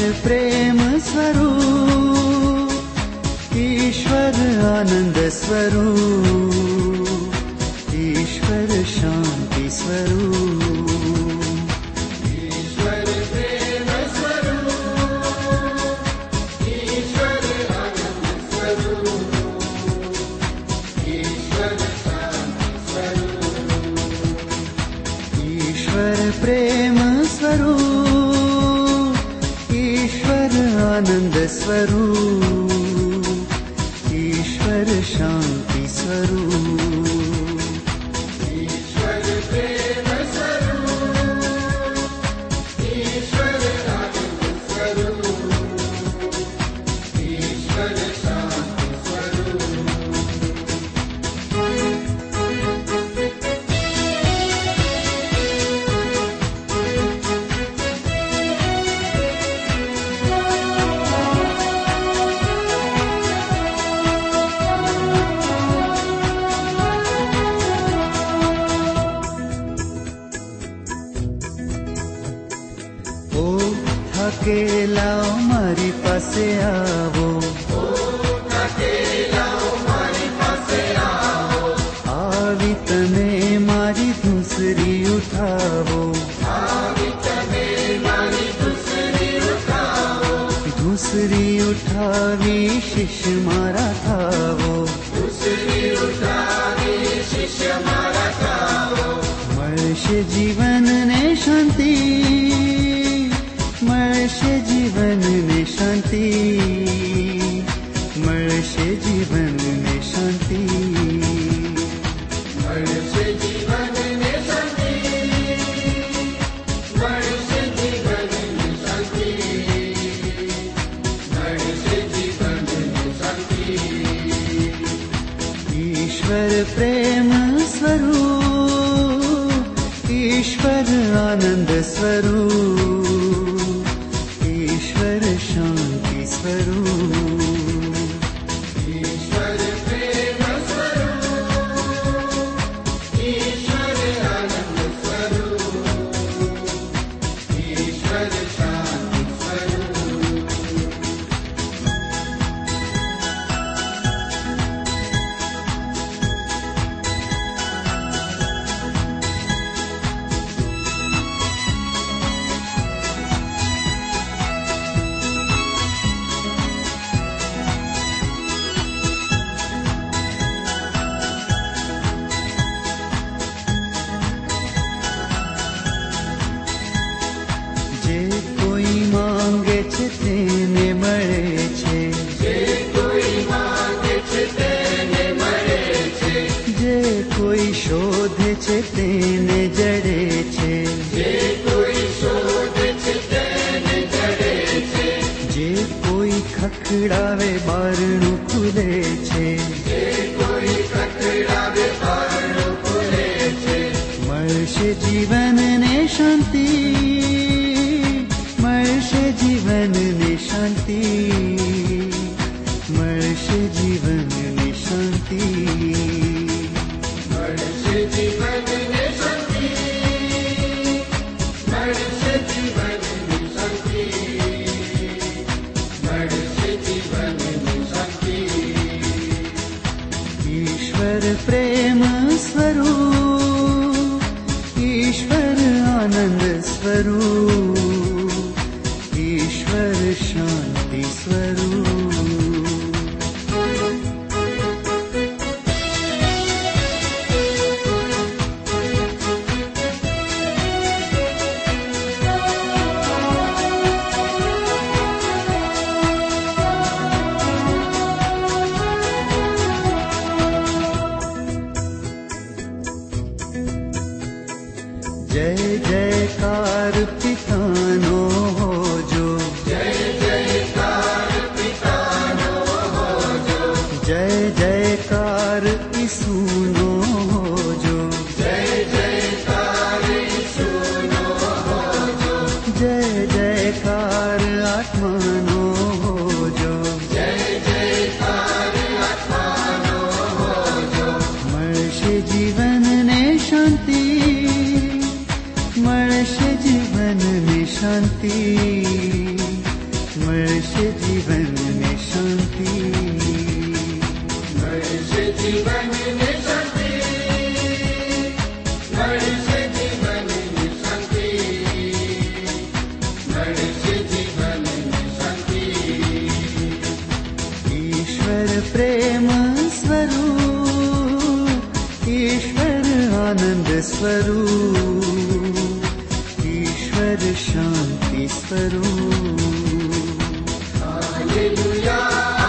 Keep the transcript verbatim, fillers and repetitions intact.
प्रेम स्वरूप, ईश्वर आनंद स्वरूप, ईश्वर शांति स्वरूप, ईश्वर प्रेम स्वरूप, ईश्वर आनंद स्वरूप, ईश्वर शांति स्वरूप, ईश्वर प्रेम स्वरूप, ईश्वर आनंद स्वरूप, ईश्वर शांति स्वरूप, ईश्वर प्रेम स्वरूप, ईश्वर आनंद स्वरूप, ईश्वर शांति स्वरूप। થાકેલા મારી પાસે આવો, થાકેલા મારી પાસે આવો, આવી તમે મારી ધૂસરી ઉઠાવો, આવી તમે મારી ધૂસરી ઉઠાવો, ધૂસરી ઉઠાવી શિષ્ય મારા થાવો, ધૂસરી ઉઠાવી શિષ્ય મારા થાવો, મળશે જીવનને શાંતિ, મળશે જીવનને શાંતિ, મળશે જીવનને શાંતિ, મળશે જીવનને શાંતિ, મળશે જીવનને શાંતિ, મળશે જીવનને શાંતિ। ઈશ્વર પ્રેમ સ્વરૂપ, ઈશ્વર આનંદ સ્વરૂપ, ईश्वर शांति स्वरूप, ईश्वर प्रेम स्वरूप, ईश्वर आनंद स्वरूप, ईश्वर शांति स्वरूप। જે કોઈ માંગે છે તેને મળે છે, જે કોઈ માંગે છે તેને મળે છે, જે કોઈ શોધે છે તેને જડે છે, જે કોઈ શોધે છે તેને જડે છે, જે કોઈ ખખડાવે બારણું ખુલે છે, જે કોઈ ખખડાવે બારણું ખુલે છે, મળશે જીવનને શાંતિ, મળશે જીવનને શાંતિ, મળશે જીવનને શાંતિ, મળશે જીવનને શાંતિ, મળશે જીવનને શાંતિ, મળશે જીવનને શાંતિ। ઈશ્વર પ્રેમ સ્વરૂપ, ईश्वर आनंद स्वरूप, ईश्वर शांति स्वरूप। जय जयकार पितानो हो जो, जय जयकार पितानो हो जो, जय जयकार ईसुनो हो जो, जय जयकार ईसुनो हो जो, जय जयकार आत्मानो हो जो, जय जयकार आत्मानो हो जो, મળશે જીવનને શાંતિ, મળશે જીવનને શાંતિ, ईश्वर प्रेम स्वरूप, ईश्वर आनंद स्वरूप, ईश्वर शांति स्वरूप। हालेलुया।